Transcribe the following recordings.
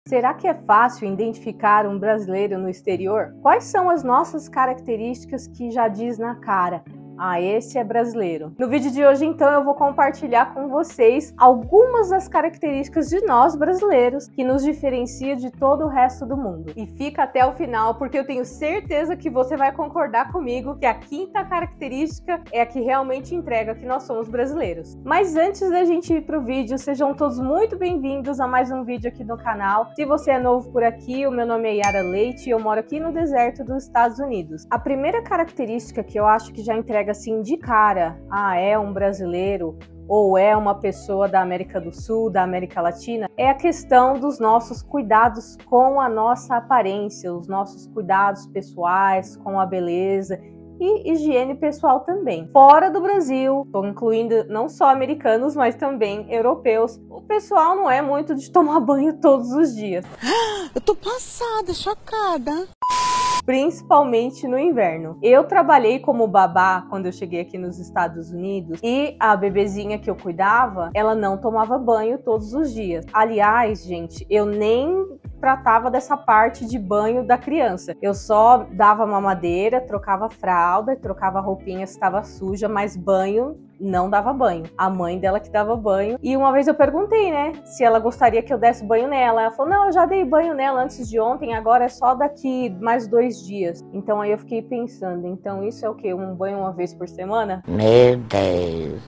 Será que é fácil identificar um brasileiro no exterior? Quais são as nossas características que já diz na cara? Ah, esse é brasileiro. No vídeo de hoje, então, eu vou compartilhar com vocês algumas das características de nós brasileiros que nos diferencia de todo o resto do mundo. E fica até o final, porque eu tenho certeza que você vai concordar comigo que a quinta característica é a que realmente entrega que nós somos brasileiros. Mas antes da gente ir pro vídeo, sejam todos muito bem-vindos a mais um vídeo aqui no canal. Se você é novo por aqui, o meu nome é Yara Leite e eu moro aqui no deserto dos Estados Unidos. A primeira característica que eu acho que já entrega assim de cara, é um brasileiro ou é uma pessoa da América do Sul, da América Latina, é a questão dos nossos cuidados com a nossa aparência, os nossos cuidados pessoais com a beleza e higiene pessoal também. Fora do Brasil, estou incluindo não só americanos, mas também europeus, o pessoal não é muito de tomar banho todos os dias. Eu tô passada, chocada. Principalmente no inverno. Eu trabalhei como babá quando eu cheguei aqui nos Estados Unidos e a bebezinha que eu cuidava, ela não tomava banho todos os dias. Aliás, gente, eu nem tratava dessa parte de banho da criança. Eu só dava mamadeira, trocava fralda, trocava roupinha se estava suja, mas banho não dava banho. A mãe dela que dava banho. E uma vez eu perguntei, né, se ela gostaria que eu desse banho nela. Ela falou, não, eu já dei banho nela antes de ontem, agora é só daqui mais 2 dias. Então aí eu fiquei pensando, então isso é o quê? Um banho uma vez por semana? Meu Deus.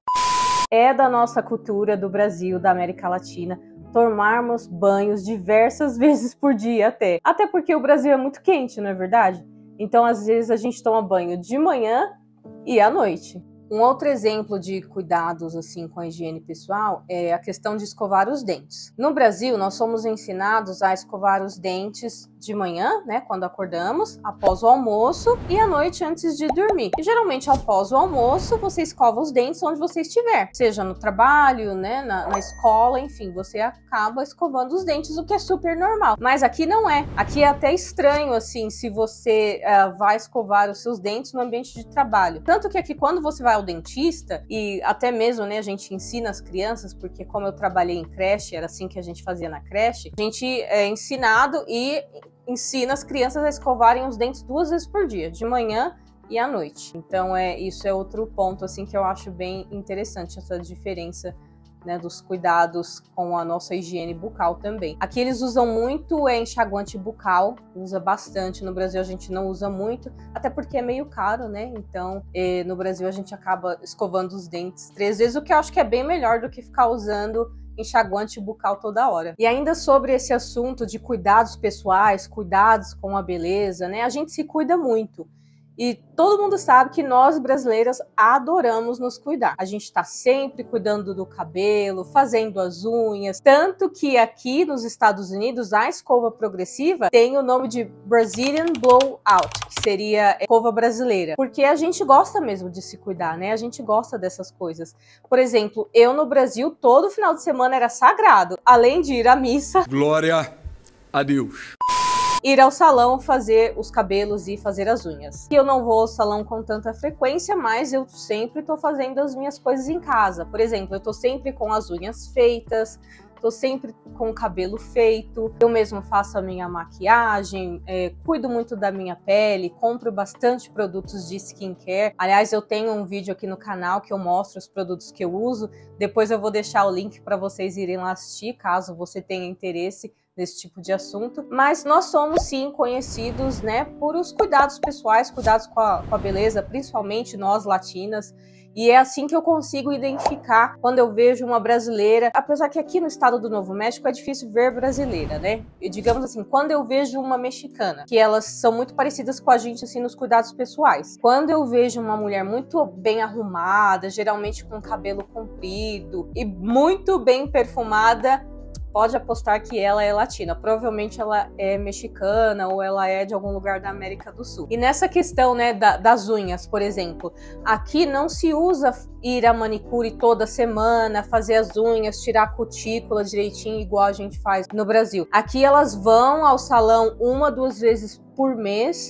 É da nossa cultura, do Brasil, da América Latina, tomarmos banhos diversas vezes por dia até. Até porque o Brasil é muito quente, não é verdade? Então às vezes a gente toma banho de manhã e à noite. Um outro exemplo de cuidados assim com a higiene pessoal é a questão de escovar os dentes. No Brasil, nós somos ensinados a escovar os dentes de manhã, né, quando acordamos, após o almoço e à noite antes de dormir. E geralmente após o almoço, você escova os dentes onde você estiver, seja no trabalho, né, na escola, enfim, você acaba escovando os dentes, o que é super normal. Mas aqui não é. Aqui é até estranho assim, se você vai escovar os seus dentes no ambiente de trabalho. Tanto que aqui quando você vai ao dentista, e até mesmo, né, a gente ensina as crianças, porque como eu trabalhei em creche, era assim que a gente fazia na creche, a gente é ensinado e ensina as crianças a escovarem os dentes 2 vezes por dia, de manhã e à noite. Então isso é outro ponto assim que eu acho bem interessante, essa diferença, né, dos cuidados com a nossa higiene bucal também. Aqui eles usam muito enxaguante bucal, usa bastante. No Brasil a gente não usa muito, até porque é meio caro, né? Então no Brasil a gente acaba escovando os dentes 3 vezes, o que eu acho que é bem melhor do que ficar usando enxaguante bucal toda hora. E ainda sobre esse assunto de cuidados pessoais, cuidados com a beleza, né? A gente se cuida muito. E todo mundo sabe que nós brasileiras adoramos nos cuidar. A gente tá sempre cuidando do cabelo, fazendo as unhas. Tanto que aqui nos Estados Unidos, a escova progressiva tem o nome de Brazilian Blowout, que seria escova brasileira. Porque a gente gosta mesmo de se cuidar, né? A gente gosta dessas coisas. Por exemplo, eu no Brasil, todo final de semana era sagrado. Além de ir à missa. Glória a Deus. Ir ao salão fazer os cabelos e fazer as unhas. Eu não vou ao salão com tanta frequência, mas eu sempre tô fazendo as minhas coisas em casa. Por exemplo, eu tô sempre com as unhas feitas, tô sempre com o cabelo feito, eu mesmo faço a minha maquiagem, cuido muito da minha pele, compro bastante produtos de skincare. Aliás, eu tenho um vídeo aqui no canal que eu mostro os produtos que eu uso. Depois eu vou deixar o link para vocês irem lá assistir, caso você tenha interesse nesse tipo de assunto, mas nós somos sim conhecidos, né, por os cuidados pessoais, cuidados com a beleza, principalmente nós latinas, e é assim que eu consigo identificar quando eu vejo uma brasileira, apesar que aqui no estado do Novo México é difícil ver brasileira, né, e digamos assim, quando eu vejo uma mexicana, que elas são muito parecidas com a gente assim nos cuidados pessoais, quando eu vejo uma mulher muito bem arrumada, geralmente com cabelo comprido e muito bem perfumada, pode apostar que ela é latina. Provavelmente ela é mexicana ou ela é de algum lugar da América do Sul. E nessa questão, né, das unhas, por exemplo, aqui não se usa ir à manicure toda semana, fazer as unhas, tirar a cutícula direitinho, igual a gente faz no Brasil. Aqui elas vão ao salão 1 a 2 vezes por mês,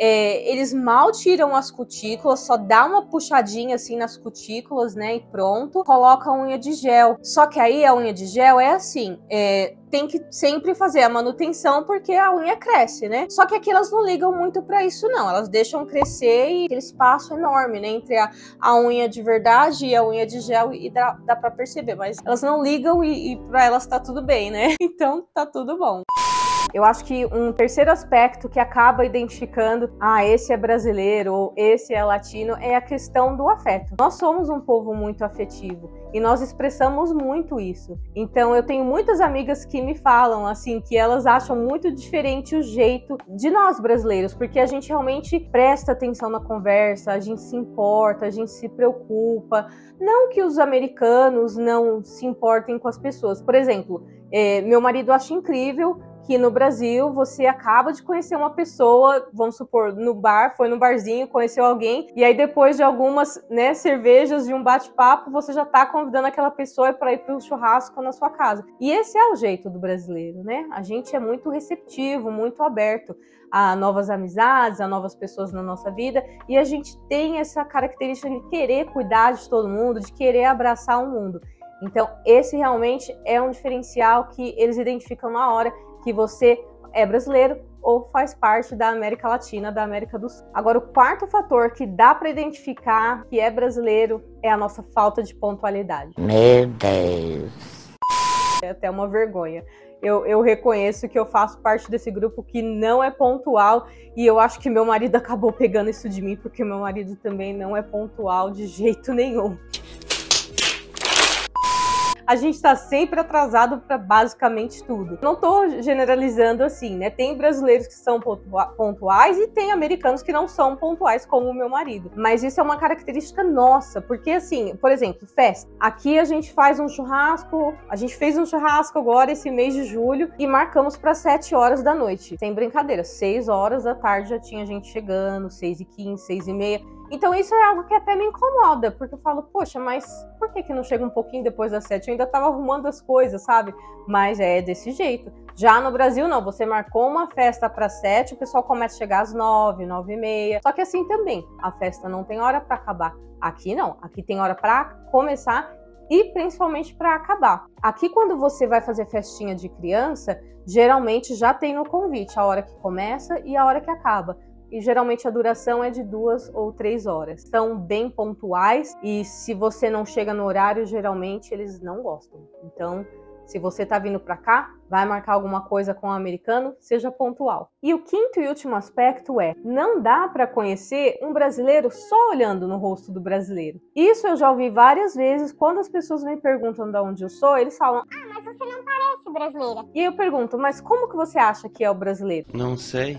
eles mal tiram as cutículas, só dá uma puxadinha assim nas cutículas, né, e pronto, coloca a unha de gel. Só que aí a unha de gel é assim, tem que sempre fazer a manutenção porque a unha cresce, né? Só que aqui elas não ligam muito pra isso não, elas deixam crescer e aquele espaço enorme, né, entre a unha de verdade e a unha de gel, e dá pra perceber, mas elas não ligam e pra elas tá tudo bem, né? Então tá tudo bom. Eu acho que um terceiro aspecto que acaba identificando, esse é brasileiro ou esse é latino, é a questão do afeto. Nós somos um povo muito afetivo e nós expressamos muito isso. Então eu tenho muitas amigas que me falam assim que elas acham muito diferente o jeito de nós brasileiros, porque a gente realmente presta atenção na conversa, a gente se importa, a gente se preocupa. Não que os americanos não se importem com as pessoas. Por exemplo, meu marido acha incrível que no Brasil você acaba de conhecer uma pessoa, vamos supor, no bar, foi no barzinho, conheceu alguém, e aí depois de algumas, né, cervejas e um bate-papo, você já tá convidando aquela pessoa para ir para um churrasco na sua casa. E esse é o jeito do brasileiro, né? A gente é muito receptivo, muito aberto a novas amizades, a novas pessoas na nossa vida, e a gente tem essa característica de querer cuidar de todo mundo, de querer abraçar o mundo. Então, esse realmente é um diferencial que eles identificam na hora que você é brasileiro ou faz parte da América Latina, da América do Sul. Agora, o quarto fator que dá para identificar que é brasileiro é a nossa falta de pontualidade. Meu Deus. É até uma vergonha. Eu reconheço que eu faço parte desse grupo que não é pontual, e eu acho que meu marido acabou pegando isso de mim, porque meu marido também não é pontual de jeito nenhum. A gente tá sempre atrasado para basicamente tudo. Não tô generalizando assim, né? Tem brasileiros que são pontuais e tem americanos que não são pontuais, como o meu marido. Mas isso é uma característica nossa, porque assim, por exemplo, festa. Aqui a gente faz um churrasco, a gente fez um churrasco agora esse mês de julho e marcamos para 7 horas da noite. Sem brincadeira, 6 horas da tarde já tinha gente chegando, 6h15, 6h30. Então isso é algo que até me incomoda, porque eu falo, poxa, mas por que não chega um pouquinho depois das 7? Eu ainda tava arrumando as coisas, sabe? Mas é desse jeito. Já no Brasil, não. Você marcou uma festa para 7, o pessoal começa a chegar às 9, 9h30. Só que assim também, a festa não tem hora para acabar. Aqui não. Aqui tem hora para começar e principalmente para acabar. Aqui, quando você vai fazer festinha de criança, geralmente já tem no convite a hora que começa e a hora que acaba. E geralmente a duração é de 2 ou 3 horas. São bem pontuais e se você não chega no horário, geralmente eles não gostam. Então, se você tá vindo para cá, vai marcar alguma coisa com o americano, seja pontual. E o quinto e último aspecto é, não dá para conhecer um brasileiro só olhando no rosto do brasileiro. Isso eu já ouvi várias vezes, quando as pessoas me perguntam de onde eu sou, eles falam, mas você não parece brasileira. E aí eu pergunto, mas como que você acha que é o brasileiro? Não sei.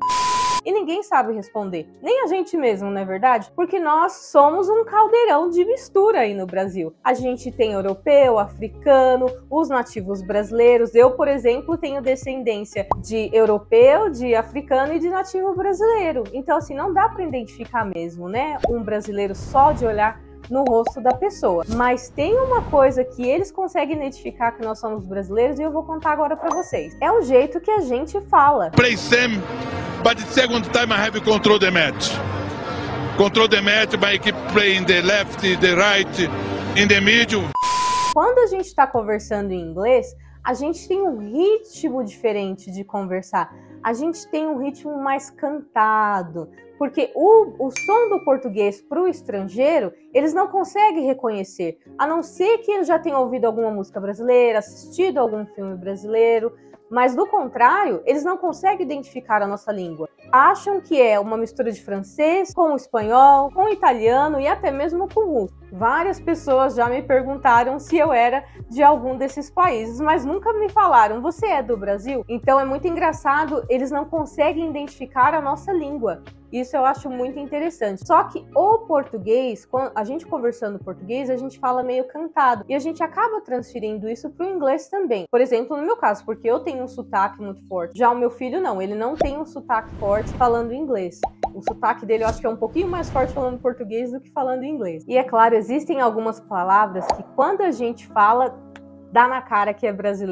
E ninguém sabe responder, nem a gente mesmo, não é verdade? Porque nós somos um caldeirão de mistura aí no Brasil. A gente tem europeu, africano, os nativos brasileiros. Eu, por exemplo, tenho descendência de europeu, de africano e de nativo brasileiro. Então, assim, não dá para identificar mesmo, né? Um brasileiro só de olhar no rosto da pessoa. Mas tem uma coisa que eles conseguem identificar que nós somos brasileiros e eu vou contar agora para vocês. É o jeito que a gente fala. Play Sam, but the second time I have control the match. Control the match, but I keep playing the left, the right, in the middle. Quando a gente está conversando em inglês, a gente tem um ritmo diferente de conversar. A gente tem um ritmo mais cantado, porque o som do português para o estrangeiro, eles não conseguem reconhecer, a não ser que eles já tenham ouvido alguma música brasileira, assistido algum filme brasileiro, mas do contrário, eles não conseguem identificar a nossa língua. Acham que é uma mistura de francês com espanhol, com italiano e até mesmo com russo. Várias pessoas já me perguntaram se eu era de algum desses países, mas nunca me falaram, você é do Brasil? Então é muito engraçado, eles não conseguem identificar a nossa língua. Isso eu acho muito interessante. Só que o português, a gente conversando português, a gente fala meio cantado. E a gente acaba transferindo isso para o inglês também. Por exemplo, no meu caso, porque eu tenho um sotaque muito forte. Já o meu filho não, ele não tem um sotaque forte falando inglês. O sotaque dele eu acho que é um pouquinho mais forte falando português do que falando inglês. E é claro, existem algumas palavras que quando a gente fala, dá na cara que é brasileiro,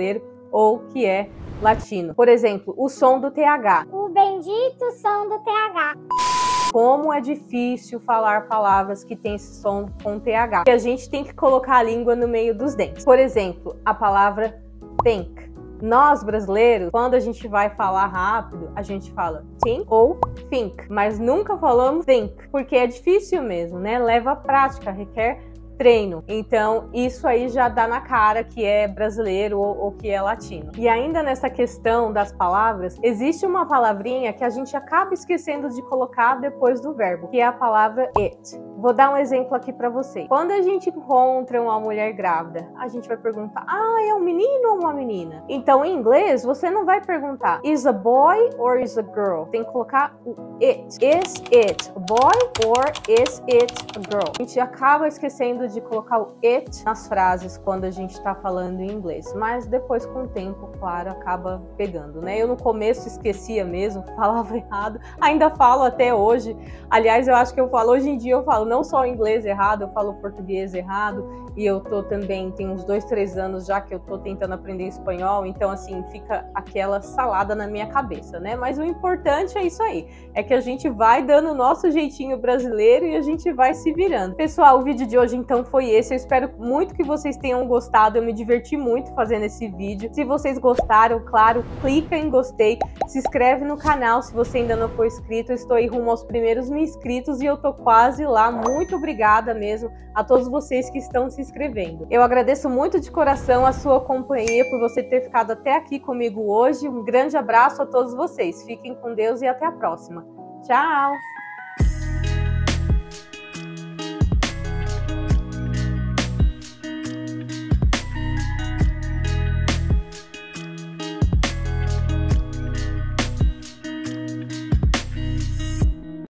ou que é latino. Por exemplo, o som do TH. O bendito som do TH. Como é difícil falar palavras que tem esse som com TH. E a gente tem que colocar a língua no meio dos dentes. Por exemplo, a palavra think. Nós, brasileiros, quando a gente vai falar rápido, a gente fala think ou think, mas nunca falamos think, porque é difícil mesmo, né? Leva prática, requer treino. Então, isso aí já dá na cara que é brasileiro ou que é latino. E ainda nessa questão das palavras, existe uma palavrinha que a gente acaba esquecendo de colocar depois do verbo, que é a palavra it. Vou dar um exemplo aqui para vocês. Quando a gente encontra uma mulher grávida, a gente vai perguntar, é um menino ou uma menina? Então, em inglês, você não vai perguntar is a boy or is a girl? Tem que colocar o it. Is it a boy or is it a girl? A gente acaba esquecendo de colocar o it nas frases quando a gente está falando em inglês, mas depois com o tempo, claro, acaba pegando, né? Eu no começo esquecia mesmo, falava errado, ainda falo até hoje. Aliás, eu acho que eu falo, hoje em dia eu falo não só inglês errado, eu falo português errado, e eu tô também, tem uns 2, 3 anos já que eu tô tentando aprender espanhol, então assim, fica aquela salada na minha cabeça, né? Mas o importante é isso aí, é que a gente vai dando o nosso jeitinho brasileiro e a gente vai se virando. Pessoal, o vídeo de hoje então foi esse, eu espero muito que vocês tenham gostado, eu me diverti muito fazendo esse vídeo. Se vocês gostaram, claro, clica em gostei, se inscreve no canal se você ainda não for inscrito, eu estou aí rumo aos primeiros 1000 inscritos e eu tô quase lá, muito obrigada mesmo a todos vocês que estão se inscrevendo. Eu agradeço muito de coração a sua companhia, por você ter ficado até aqui comigo hoje, um grande abraço a todos vocês, fiquem com Deus e até a próxima. Tchau!